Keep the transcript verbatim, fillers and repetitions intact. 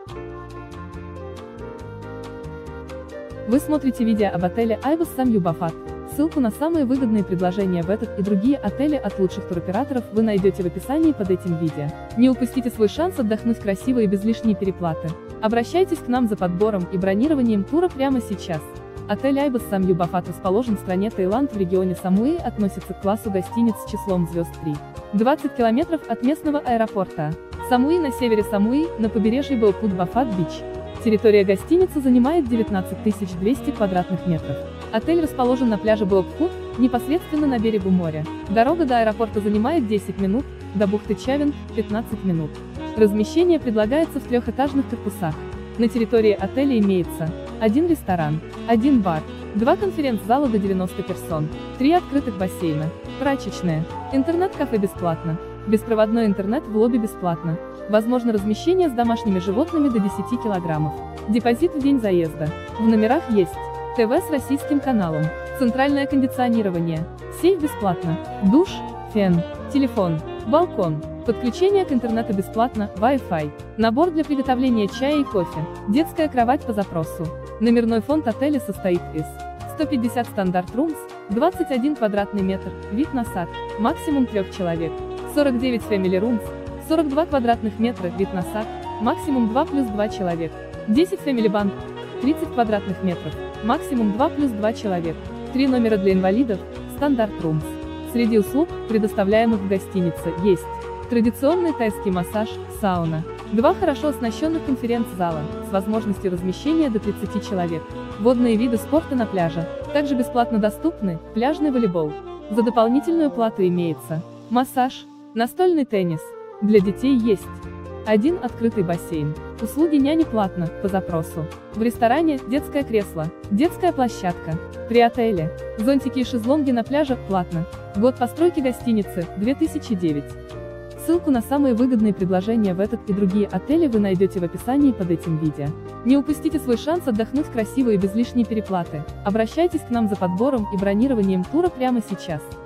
Вы смотрите видео об отеле Ibis Сан Юбафат. Ссылку на самые выгодные предложения в этот и другие отели от лучших туроператоров вы найдете в описании под этим видео. Не упустите свой шанс отдохнуть красиво и без лишней переплаты. Обращайтесь к нам за подбором и бронированием тура прямо сейчас. Отель Ibis Сан Юбафат расположен в стране Таиланд в регионе Самуи, относится к классу гостиниц с числом звезд три. двадцать километров от местного аэропорта Самуи на севере Самуи, на побережье Баопут-Бафат-Бич. Территория гостиницы занимает девятнадцать тысяч двести квадратных метров. Отель расположен на пляже Баопут, непосредственно на берегу моря. Дорога до аэропорта занимает десять минут, до бухты Чавен – пятнадцать минут. Размещение предлагается в трехэтажных корпусах. На территории отеля имеется один ресторан, один бар, два конференц-зала до девяноста персон, три открытых бассейна, прачечная, интернет-кафе бесплатно, беспроводной интернет в лобби бесплатно. Возможно размещение с домашними животными до десяти килограммов. Депозит в день заезда. В номерах есть ТВ с российским каналом, центральное кондиционирование, сейф бесплатно, душ, фен, телефон, балкон, подключение к интернету бесплатно, Wi-Fi, набор для приготовления чая и кофе, детская кровать по запросу. Номерной фонд отеля состоит из сто пятьдесят стандарт румс, двадцать один квадратный метр, вид на сад, максимум трех человек, сорок девять family rooms, сорок два квадратных метра, вид на сад, максимум два плюс два человек, десять family bunk, тридцать квадратных метров, максимум два плюс два человек, три номера для инвалидов, стандарт rooms. Среди услуг, предоставляемых в гостинице, есть традиционный тайский массаж, сауна, два хорошо оснащенных конференц-зала, с возможностью размещения до тридцати человек, водные виды спорта на пляже, также бесплатно доступны, пляжный волейбол. За дополнительную плату имеется массаж, настольный теннис. Для детей есть один открытый бассейн. Услуги няни платно, по запросу. В ресторане детское кресло, детская площадка. При отеле зонтики и шезлонги на пляже платно. Год постройки гостиницы две тысячи девятый. Ссылку на самые выгодные предложения в этот и другие отели вы найдете в описании под этим видео. Не упустите свой шанс отдохнуть красиво и без лишней переплаты. Обращайтесь к нам за подбором и бронированием тура прямо сейчас.